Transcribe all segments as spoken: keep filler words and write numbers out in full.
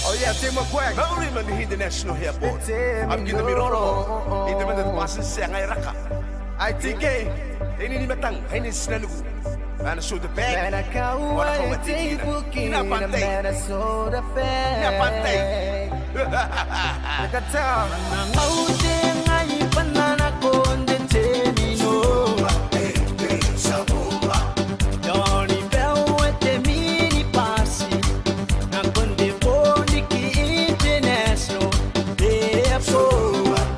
Oh yeah, take my quack. No riman the international airport. I'm gonna be roro. Ito man the passes sa ngay raka. I think eh, ini ni matang, ini sinalu. Mana show the bag. Mana kau ay tibukin na mana so the bag. Na pantay. Nakata. Mau dengai panana konde temino. Johnny Bell with the mini passy. Na konde boni ki international. Airport.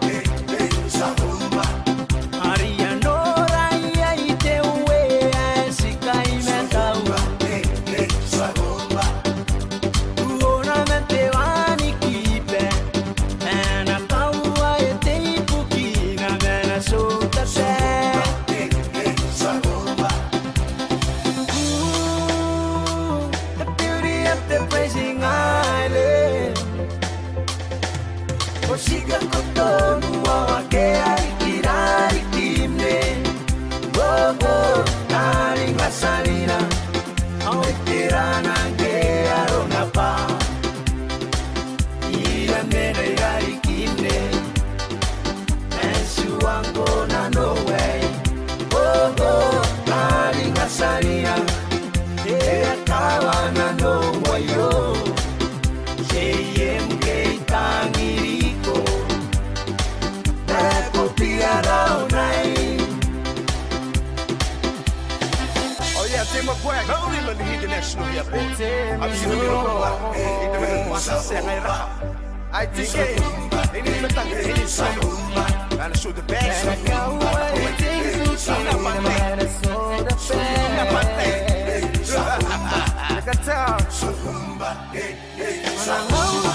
Siga kotono wa ke ari kirari kimne gogo nari ngasarina au tirana ke arona pa ira mena ari kimne esu wango na no way gogo nari ngasarina ke akawana no way yo seyem ke tangiri Oh yeah, take my quack. No riman the international airport. I'm gonna be roro. Ito man the passes sa ngay raka. I think eh, ini ni matang, ini sinalu. Mana show the bag. Mana kau ay tibukin na mana so the bag. Na pantay. Nakata. Mana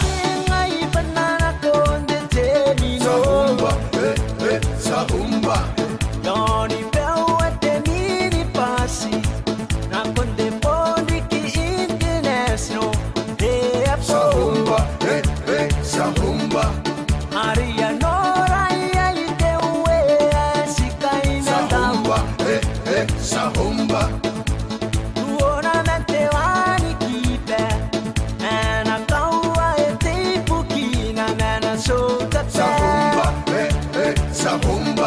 Johnny Bell with the mini passy. Na konde boni ki international. Airport. Hey, hey, Sahumba. Maria Nora ya ite uwe sikai na tamba. Hey, hey, Sahumba. Tuona mente wani kipe. Na kaua ete pukina na so that Sahumba. Hey, hey, Sahumba.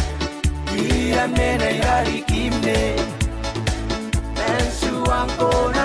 Mena irari kimne, pensu ancora.